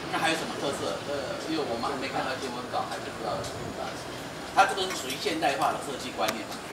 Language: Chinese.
那还有什么特色？因为我们还没看到新闻稿，还不知道。它这个是属于现代化的设计观念嘛？